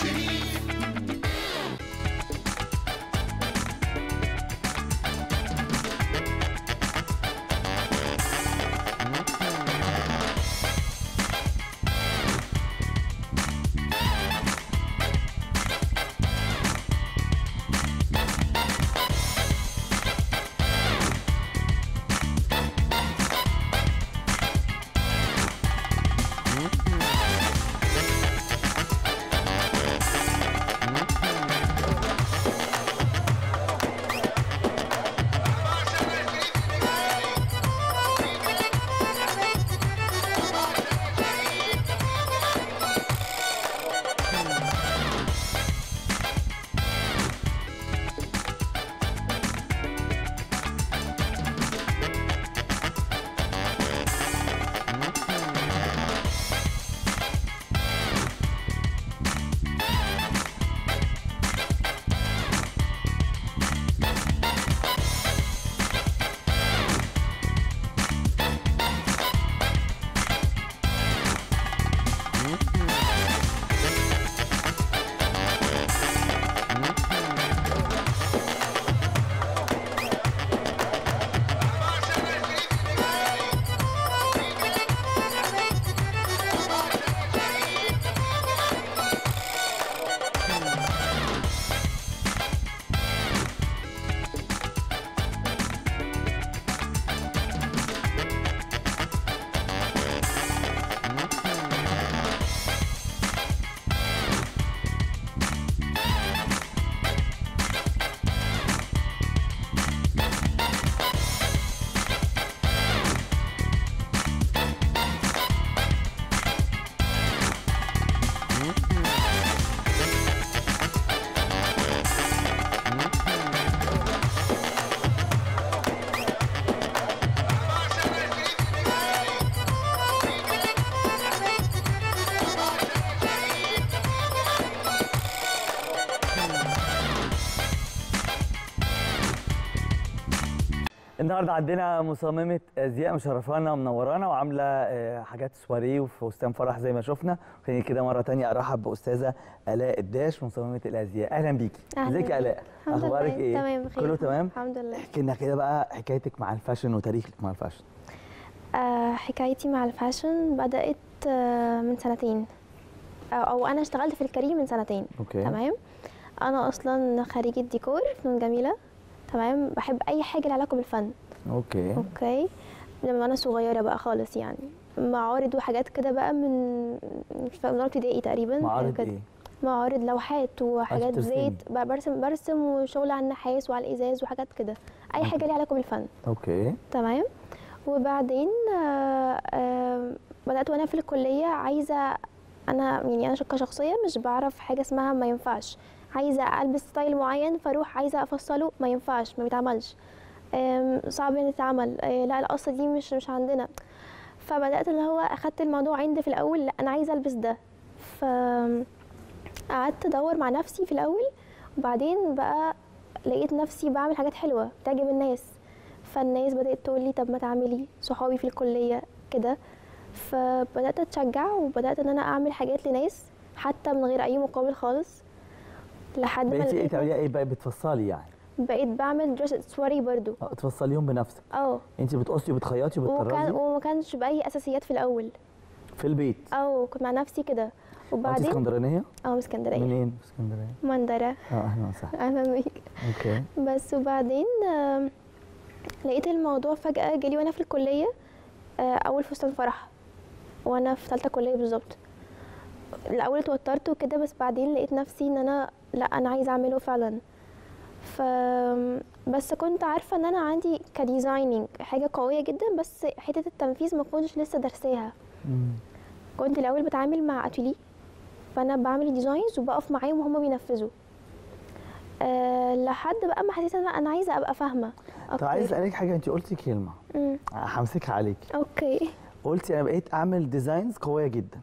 شريف. النهارده عندنا مصممه ازياء مشرفانا ومنورانا وعامله حاجات سواريه وفستان فرح زي ما شفنا. خليني كده مره ثانيه ارحب باستاذه الاء الداش مصممه الازياء. اهلا بيكي. ازيك يا الاء؟ اخبارك ايه؟ تمام بخير. كله تمام الحمد لله. احكي لنا كده بقى حكايتك مع الفاشن وتاريخك مع الفاشن. حكايتي مع الفاشن بدات من سنتين، او انا اشتغلت في الكارير من سنتين. اوكي. تمام. انا اصلا خريجه ديكور فنون جميله. تمام. بحب اي حاجه لها علاقه بالفن. اوكي لما انا صغيره بقى خالص، يعني معارض وحاجات كده بقى من ابتدائي تقريبا. معارض ايه؟ معارض لوحات وحاجات زيت بقى، برسم وشغل على النحاس وعلى الازاز وحاجات كده، اي حاجه ليها علاقه بالفن. اوكي تمام. وبعدين بدات وانا في الكليه عايزه، انا كشخصيه مش بعرف حاجه اسمها ما ينفعش، عايزه البس ستايل معين فاروح عايزه افصله، ما ينفعش، ما بيتعملش، صعب ان يتعمل، لا القصه دي مش عندنا. فبدات اللي هو اخدت الموضوع عندي في الاول، لا انا عايزه البس ده. فقعدت ادور مع نفسي في الاول، وبعدين بقى لقيت نفسي بعمل حاجات حلوه بتعجب الناس، فالناس بدات تقول لي طب ما تعملي، صحابي في الكليه كده. فبدات اتشجع وبدات ان انا اعمل حاجات لناس حتى من غير اي مقابل خالص، لحد ما بقيتي ايه تعملي ايه بقى؟ بتفصلي يعني؟ بقيت بعمل درس سواري برضو. تفصليهم بنفسك؟ انت بتقصي وبتخيطي وبتطرزي؟ وما كانش باي اساسيات في الاول في البيت؟ كنت مع نفسي كده. وبعدين انت اسكندرانيه؟ من اسكندريه. منين في اسكندريه؟ مندره. اهلا وسهلا. اهلا بيك. اوكي. بس وبعدين لقيت الموضوع فجاه جالي وانا في الكليه، اول فستان فرح وانا في ثالثه كليه بالظبط. الاول اتوترت وكده، بس بعدين لقيت نفسي ان انا لا انا عايزه اعمله فعلا. بس كنت عارفه ان انا عندي كديزايننج حاجه قويه جدا، بس حته التنفيذ ما كنتش لسه درساها. كنت الاول بتعامل مع اتيليه، فانا بعمل ديزاينز وبقف معاهم وهم بينفذوا، لحد بقى ما حسيت ان انا عايزه ابقى فاهمه اكتر. طب عايز اسالك حاجه، انت قلتي كلمه همسكها عليكي. اوكي. قلتي انا بقيت اعمل ديزاينز قويه جدا.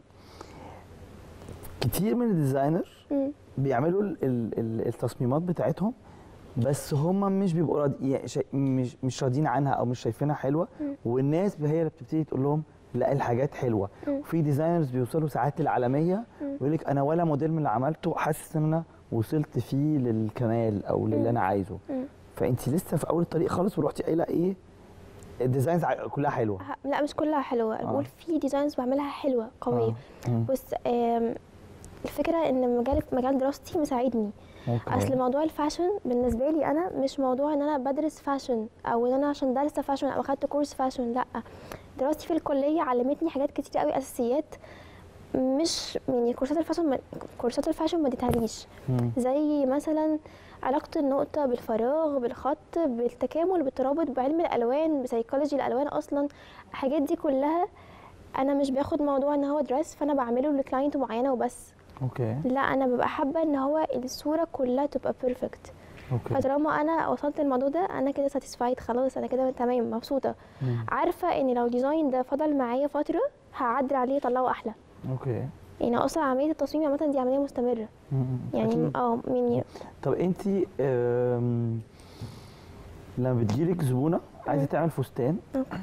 كتير من الديزاينر بيعملوا التصميمات بتاعتهم، بس هم مش بيبقوا مش راضيين عنها او مش شايفينها حلوه، والناس هي اللي بتبتدي تقول لهم لا الحاجات حلوه. وفي ديزاينرز بيوصلوا ساعات للعالميه ويقول لك انا ولا موديل من اللي عملته حاسس ان انا وصلت فيه للكمال او للي انا عايزه. فانت لسه في اول الطريق خالص ورحتي قايله ايه الديزاينز كلها حلوه؟ لا مش كلها حلوه، بقول في ديزاينز بعملها حلوه قويه. بص الفكره ان مجال دراستي مساعدني. اصل موضوع الفاشن بالنسبه لي انا مش موضوع ان انا بدرس فاشن او ان انا عشان دارسه فاشن او اخدت كورس فاشن، لا. دراستي في الكليه علمتني حاجات كتير قوي اساسيات، مش يعني كورسات الفاشن ما اديتهاليش. زي مثلا علاقه النقطه بالفراغ، بالخط، بالتكامل، بالترابط، بعلم الالوان، بسيكولوجي الالوان. اصلا الحاجات دي كلها انا مش باخد موضوع ان هو درس فانا بعمله لكلاينت معينه وبس. لا انا ببقى حابه ان هو الصوره كلها تبقى بيرفكت. فطالما انا وصلت للموضوع ده انا كده ساتيسفايد خلاص، انا كده تمام مبسوطه. عارفه ان لو الديزاين ده فضل معايا فتره هعدل عليه اطلعه احلى. يعني اصلا عمليه التصميم عامه دي عمليه مستمره. يعني يعني طب انت لما بتجيلك زبونه عايزه تعمل فستان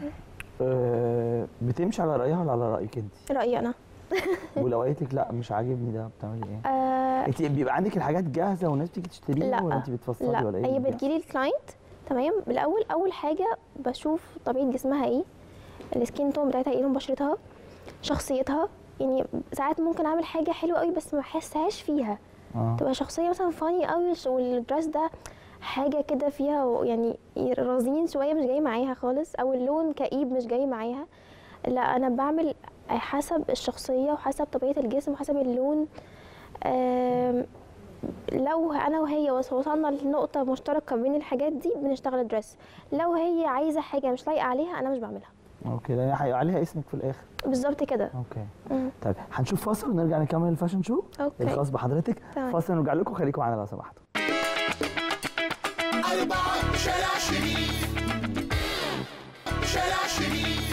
بتمشي على رايها ولا على رايك انت؟ رايي انا. ولو قالت لك لا مش عاجبني ده بتعملي ايه؟ انت بيبقى عندك الحاجات جاهزه والناس بتيجي تشتريها ولا انت بتفصلي ولا ايه؟ هي بتجيلي الكلاينت تمام. بالاول اول حاجه بشوف طبيعه جسمها ايه، السكين تون بتاعتها ايه، لون بشرتها، شخصيتها. يعني ساعات ممكن اعمل حاجه حلوه قوي بس ما احسهاش فيها. تبقى شخصيه مثلا فاني قوي والدرس ده حاجه كده فيها يعني رزين شويه مش جاي معاها خالص، او اللون كئيب مش جاي معاها. لا انا بعمل حسب الشخصيه وحسب طبيعه الجسم وحسب اللون. لو انا وهي وصلنا لنقطه مشتركه بين الحاجات دي بنشتغل دريس. لو هي عايزه حاجه مش لايقه عليها انا مش بعملها. لان هيبقى عليها اسمك في الاخر. بالظبط كده. طيب هنشوف فاصل ونرجع نكمل الفاشن شو الخاص بحضرتك. فاصل ونرجع لكم، خليكم معانا لو سمحتوا. 4 شارع شريف، شارع شريف.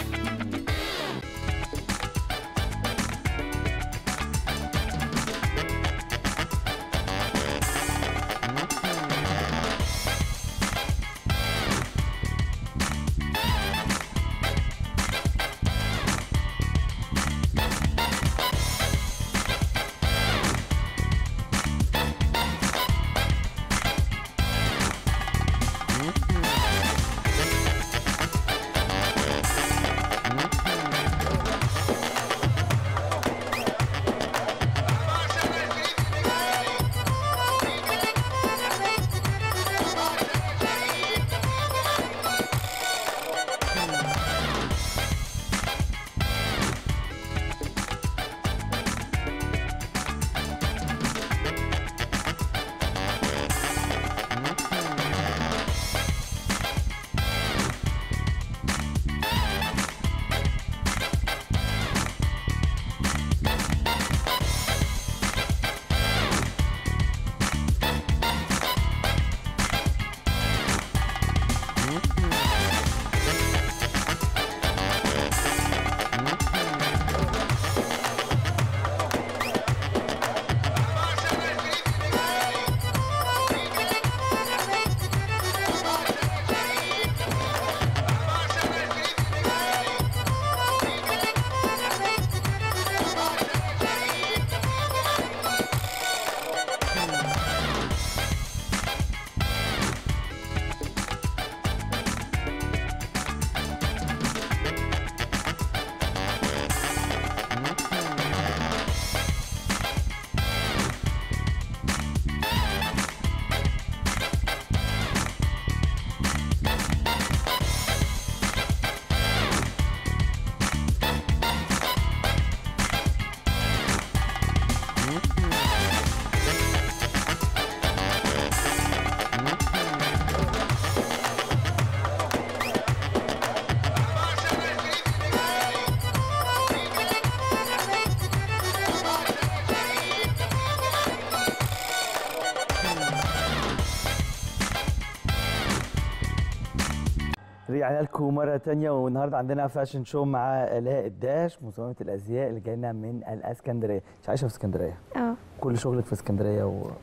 رجعنا لكم مرة تانية، والنهارده عندنا فاشن شو مع آلاء الداش مصممة الأزياء اللي جاية من الإسكندرية. أنت عايشة في اسكندرية؟ كل شغلك في اسكندرية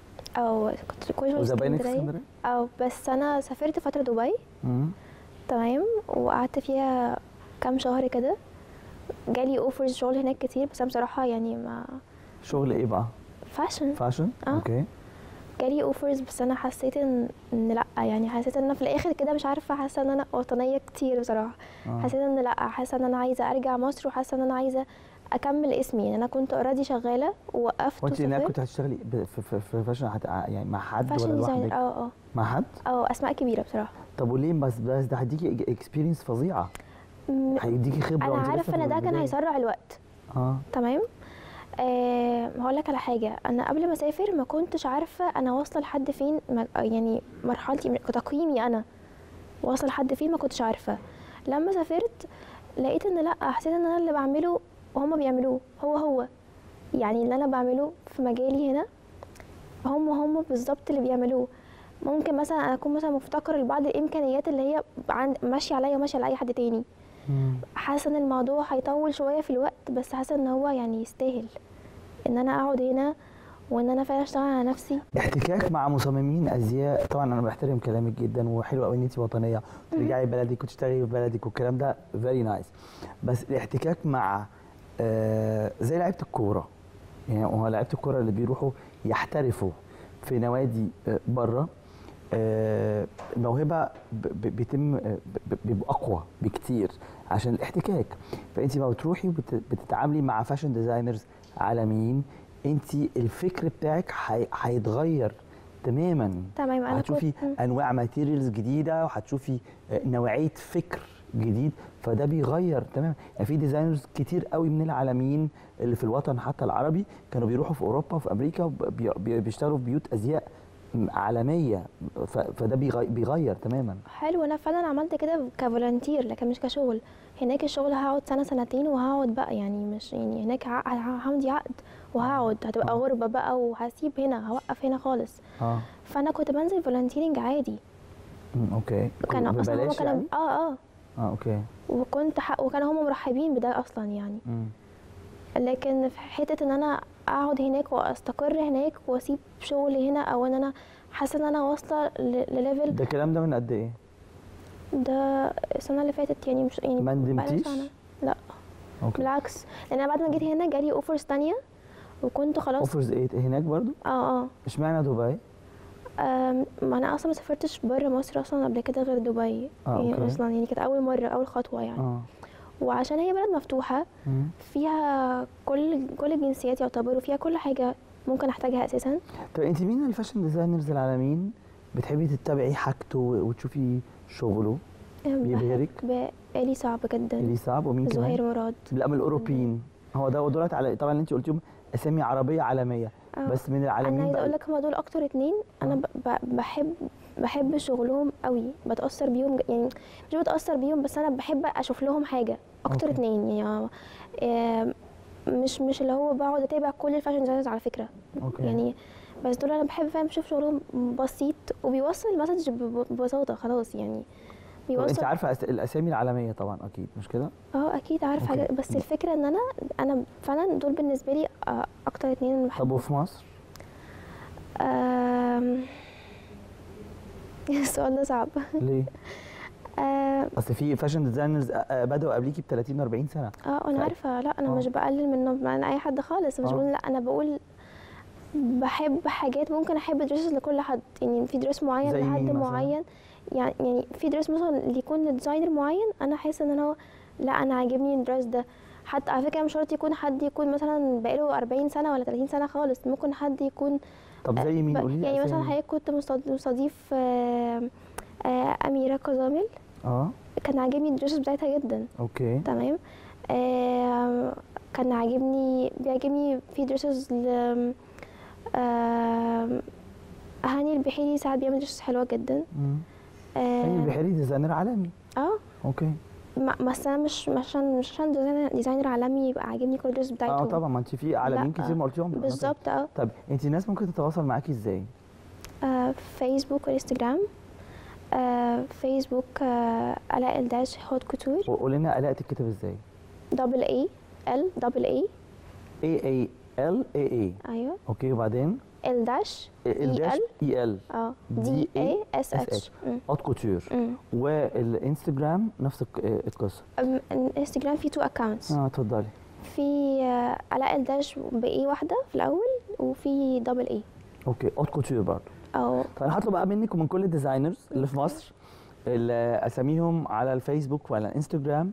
كنت كل شغلي وزباينك في اسكندرية؟ بس أنا سافرت فترة دبي. تمام، وقعدت فيها كام شهر كده، جالي اوفرز شغل هناك كتير، بس انا بصراحه يعني ما شغل ايه بقى؟ فاشن. فاشن؟ اوكي. جالي اوفرز بس انا حسيت ان لا، يعني حسيت ان انا في الاخر كده مش عارفه، حاسه ان انا وطنيه كتير بصراحه. حسيت ان لا، حاسه ان انا عايزه ارجع مصر، وحاسه ان انا عايزه اكمل اسمي. يعني انا كنت اوريدي شغاله ووقفت وانت هناك وسافرت. كنت هتشتغلي في فاشن يعني مع حد ولا فاشن ديزاينر. لوحدك؟ مع حد؟ اسماء كبيره بصراحه. طب وليه؟ بس ده هيديكي اكسبيرينس فظيعه، م- هيديكي خبره انا وانت لسه عارفه في ان ده كان البداية. هيسرع الوقت. اه تمام. هقول لك على حاجه، انا قبل ما اسافر ما كنتش عارفه انا واصله لحد فين، يعني مرحلتي تقييمي انا واصله لحد فين ما كنتش عارفه. لما سافرت لقيت ان لا، حسيت ان انا اللي بعمله وهما بيعملوه هو يعني اللي انا بعمله في مجالي هنا هم بالظبط اللي بيعملوه. ممكن مثلا انا اكون مثلا مفتقره لبعض الامكانيات اللي هي ماشيه عليا وماشيه لاي حد تاني. حاسه ان الموضوع هيطول شويه في الوقت، بس حاسه ان هو يعني يستاهل ان انا اقعد هنا وان انا فعلا اشتغل على نفسي. احتكاك مع مصممين ازياء، طبعا انا بحترم كلامك جدا وحلو قوي ان انت وطنيه ترجعي بلدك وتشتغلي في بلدك والكلام ده فيري نايس، بس الاحتكاك مع زي لعيبه الكوره، يعني هو لعيبه الكوره اللي بيروحوا يحترفوا في نوادي بره، الموهبه بيتم بيبقى اقوى بكتير عشان الاحتكاك. فانت ما بتروحي بتتعاملي مع فاشن ديزاينرز عالميين، انت الفكر بتاعك هيتغير تماما. تمام. انا هتشوفي انواع ماتيريالز جديده، وهتشوفي نوعيه فكر جديد، فده بيغير تماما. يعني في ديزاينرز كتير قوي من العالميين اللي في الوطن حتى العربي كانوا بيروحوا في اوروبا وفي امريكا بيشتغلوا في بيوت ازياء عالميه، فده بيغير تماما. حلو. انا فعلا عملت كده كفولنتير لكن مش كشغل. هناك الشغل هقعد سنه سنتين وهقعد بقى، يعني مش يعني هناك همضي عقد وهقعد، هتبقى غربه بقى وهسيب هنا، هوقف هنا خالص. فانا كنت بنزل فولنتيرنج عادي. اوكي. كانوا اصلا هم كانوا يعني؟ اوكي. وكانوا هم مرحبين بده اصلا يعني. لكن في حته ان انا اقعد هناك واستقر هناك واسيب شغلي هنا، او ان انا حاسه ان انا واصله لليفل. ده الكلام ده من قد ايه؟ ده السنه اللي فاتت يعني، مش يعني ما ندمتيش؟ لا. أوكي. بالعكس، لان انا بعد ما جيت هنا جالي اوفرز تانية وكنت خلاص. اوفرز ايه هناك برضو؟ اشمعنى دبي؟ ما انا اصلا ما سافرتش بره مصر اصلا قبل كده غير دبي. يعني أوكي. اصلا يعني كانت اول مره، اول خطوه يعني. وعشان هي بلد مفتوحه فيها كل الجنسيات يعتبروا، فيها كل حاجه ممكن احتاجها اساسا. طب انت مين الفاشن ديزاينرز العالميين بتحبي تتابعي حاجته وتشوفي شغله؟ بيبهرك؟ الي صعب جدا. الي صعب. ومين كمان؟ زهير مراد. لا، من الاوروبيين. هو ده دولت على طبعا اللي انت قلتيهم اسامي عربيه عالميه. بس من العالميين انا عايزه اقول لك هم دول اكتر اتنين انا بحب شغلهم قوي، بتاثر بيهم يعني، مش بتاثر بيهم بس انا بحب اشوف لهم حاجه اكتر. اتنين يعني مش اللي هو بقعد اتابع كل الفاشن ديزاينرز على فكره. يعني بس دول انا بحب فاهم اشوف شغلهم بسيط وبيوصل المسج ببساطه خلاص يعني. بيوصل. انت عارفه الاسامي العالميه طبعا اكيد، مش كده؟ اكيد عارفه حاجه، بس الفكره ان انا فعلا دول بالنسبه لي اكتر اتنين بحبهم. طب وفي مصر؟ السؤال ده صعب. ليه؟ اصل في فاشن ديزاينرز بدأوا قبليكي ب 30 40 سنه. انا عارفه. لا انا مش بقلل من اي حد خالص، مش بقول لا، انا بقول بحب حاجات. ممكن احب دريسز لكل حد، يعني في دريس معين لحد معين. يعني في دريس مثلا اللي يكون لديزاينر معين انا حاسه ان هو لا، انا عاجبني الدريس ده. حتى على فكره مش شرط يكون حد يكون مثلا بقاله 40 سنه ولا 30 سنه خالص، ممكن حد يكون. طب زي مين؟ قولي لي. يعني مثلا حضرتك كنت مستضيف اميره كظامل. كان عاجبني الدريسز بتاعتها جدا. اوكي. تمام. كان بيعجبني في دريسز هاني البحيري، ساعات بيعمل دريسز حلوه جدا. هاني البحيري ديزاينر عالمي. اوكي. بس انا مش عشان ديزاينر عالمي يبقى عاجبني كل الدريس بتاعته. طبعا، ما انت في عالميين كتير ما قلتيهم. بالظبط. طب انت الناس ممكن تتواصل معاكي ازاي؟ فيسبوك وانستجرام. فيسبوك آلاء الداش هوت كوتور. وقولي لنا آلاء تتكتب ازاي؟ AA LAA. ايوه. اوكي وبعدين ال داش الداش EL DASH. اوت كوتور. والانستجرام نفس القصه. الانستجرام فيه 2 اكونتس. اتفضلي. في علاء الداش باي واحده في الاول، وفي دبل اي. اوكي اوت كوتور برضه. اه. فانا هطلب بقى منك ومن كل الديزاينرز اللي في مصر اللي اساميهم على الفيسبوك وعلى الانستجرام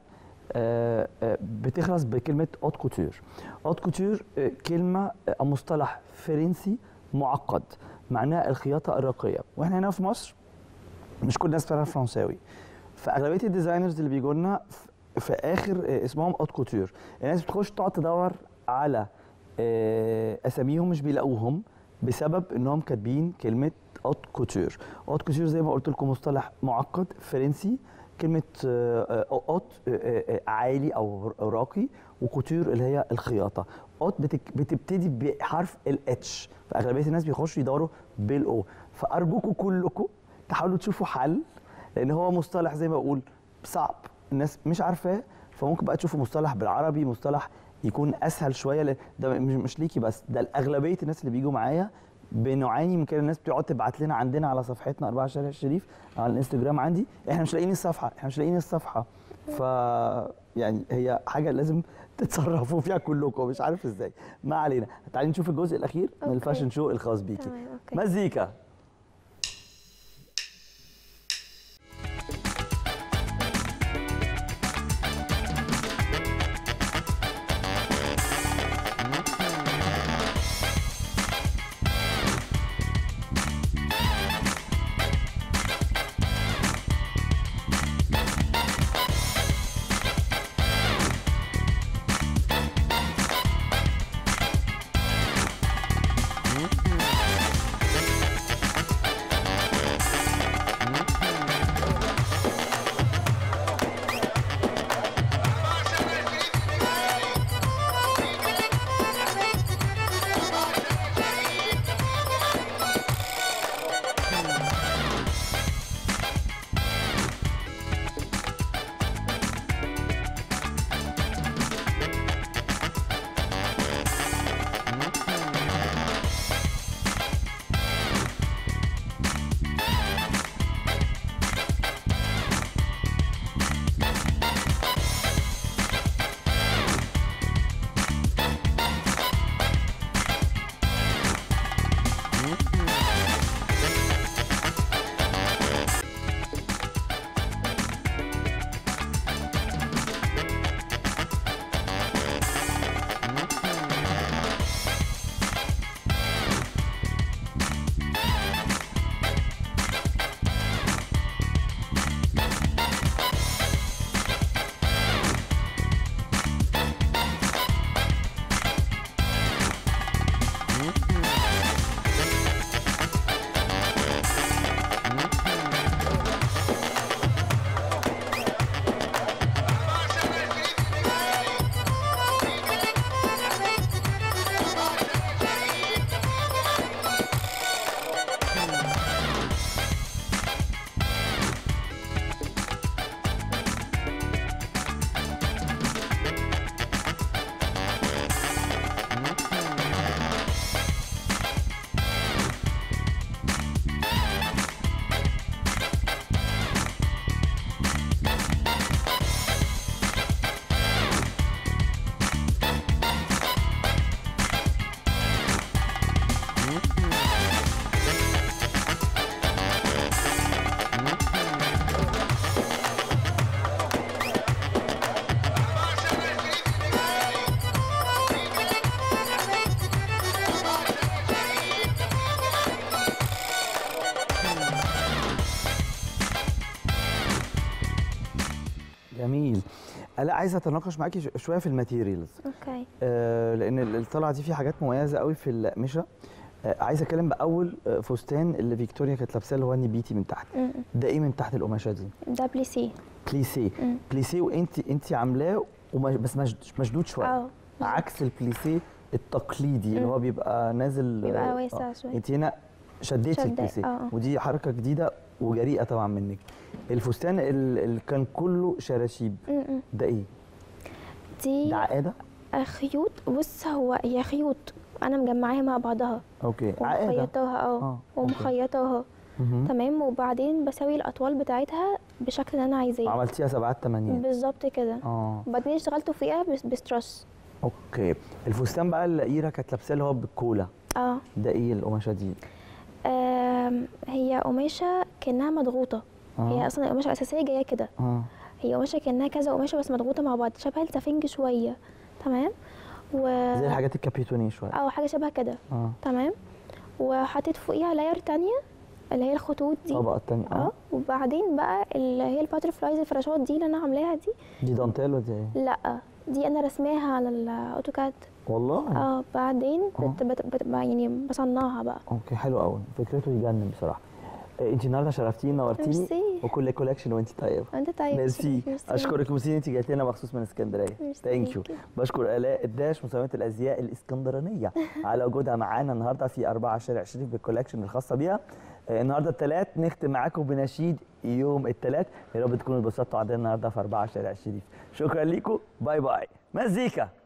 بتخلص بكلمه اوت كوتور. اوت كوتور كلمه او مصطلح فرنسي معقد معناه الخياطه الراقيه، واحنا هنا في مصر مش كل الناس بتعرف فرنساوي، فاغلبيه الديزاينرز اللي بيجوا لنا في اخر اسمهم اوت كوتور. الناس بتخش تقعد تدور على اساميهم مش بيلاقوهم بسبب انهم كاتبين كلمه اوت كوتور. اوت كوتور زي ما قلت لكم مصطلح معقد فرنسي، كلمه اوت عالي او راقي، وكوتور اللي هي الخياطه. اوت بتبتدي بحرف الاتش، فاغلبيه الناس بيخشوا يدوروا بالاو. فارجوكم كلكم تحاولوا تشوفوا حل، لان هو مصطلح زي ما بقول صعب الناس مش عارفاه، فممكن بقى تشوفوا مصطلح بالعربي، مصطلح يكون اسهل شويه. ده مش ليكي بس، ده اغلبيه الناس اللي بيجوا معايا بنعاني من كده. الناس بتقعد تبعت لنا عندنا على صفحتنا 4 شارع الشريف على الانستجرام عندي احنا مش لاقيين الصفحه، ف يعني هي حاجه لازم تتصرفوا فيها كلكم، مش عارف ازاي. ما علينا، تعالي نشوف الجزء الاخير من الفاشن شو الخاص بيكي. مزيكا. جميل. لا عايزه اتناقش معاكي شويه في الماتيريالز. اوكي. لان الطلعه دي فيها حاجات مميزه قوي في القماشه. عايزه اتكلم باول فستان اللي فيكتوريا كانت لابساه اللي هو النبيتي من تحت. ده ايه من تحت القماشه دي؟ ده بليسيه. بليسيه وانت عاملاه بس مشدود شويه. عكس البليسيه التقليدي اللي هو بيبقى نازل، بيبقى واسع شويه. انت هنا شديتي البليسيه ودي حركه جديده وجريئه طبعا منك. الفستان اللي كان كله شراشيب ده ايه؟ دي ده عقاده؟ خيوط. بص هي خيوط انا مجمعاها مع بعضها اوكي، عقاده. ومخيطاها أوكي. ومخيطاها تمام، وبعدين بسوي الاطوال بتاعتها بشكل اللي انا عايزاه. عملتيها 7 8. بالظبط كده. وبعدين اشتغلت فوقيها بسترس. اوكي. الفستان بقى اللي ايرا كانت لابساه اللي هو بالكولا، ده ايه القماشه دي؟ هي قماشه كانها مضغوطه. هي اصلا القماشه الاساسيه جايه كده. هي قماشه كانها كذا قماشه بس مضغوطه مع بعض، شبه السفنج شويه. تمام. زي الحاجات الكابيتوني شويه. حاجه شبه كده. تمام. وحطيت فوقيها لاير تانية اللي هي الخطوط دي، الطبقه الثانيه. وبعدين بقى اللي هي الباترفلايز، الفراشات دي اللي انا عاملاها دي دانتيل ولا ايه؟ لا، دي انا رسماها على الاوتوكاد والله. بعدين يعني بصنعها بقى. اوكي، حلو قوي، فكرته يجنن بصراحه. انت النهارده شرفتيني نورتيني. ميرسي. وكل كولكشن وانت طيبه. انت طيب. ميرسي. اشكرك ميرسي، انت جايت لنا مخصوص من اسكندريه. ثانك يو. بشكر الاء الداش مصممه الازياء الاسكندرانيه على وجودها معانا النهارده في 4 شارع شريف بالكولكشن الخاصه بيها. النهارده الثلاث نختم معاكم بنشيد يوم الثلاث. يا رب تكونوا اتبسطتوا عندنا النهارده في 4 شارع شريف. شكرا لكم، باي باي. مزيكا.